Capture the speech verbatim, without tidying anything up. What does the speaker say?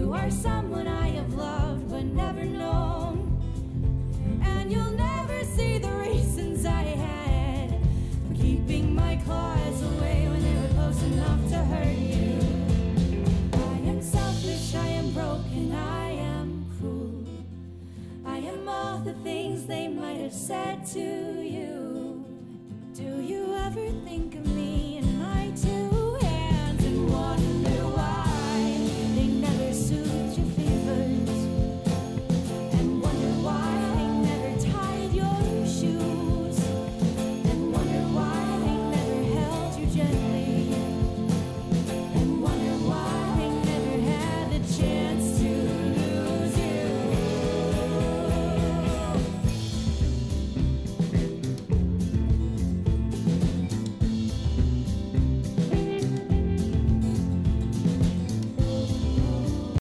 You are someone I have loved but never known, and you'll never see the reasons I had for keeping my claws away when they were close enough to hurt you. I am selfish, I am broken, I am cruel, I am all the things they might have said to